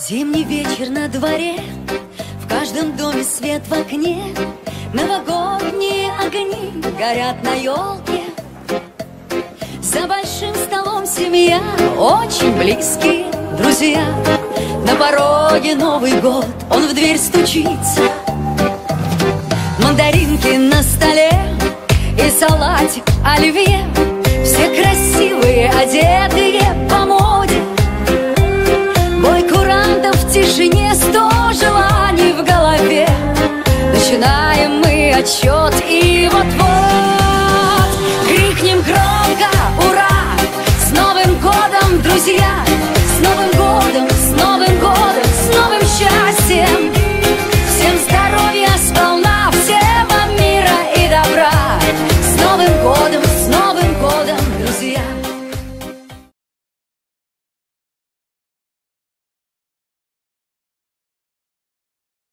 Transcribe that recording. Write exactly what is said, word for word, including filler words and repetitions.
Зимний вечер на дворе, в каждом доме свет в окне, новогодние огни горят на елке. За большим столом семья, очень близкие друзья. На пороге Новый год, он в дверь стучится. Мандаринки на столе и салатик оливье. Все красивые, одетые по моде. Бой курантов в тишине, сто желаний в голове. Начинаем мы отсчет, и вот-вот